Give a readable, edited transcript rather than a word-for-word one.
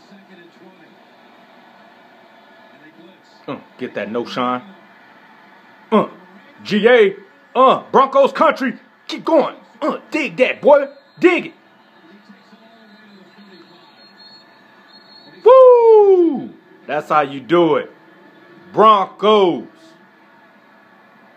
Get that Knowshon. GA. Broncos country. Keep going. Dig that, boy. Dig it. Woo! That's how you do it. Broncos.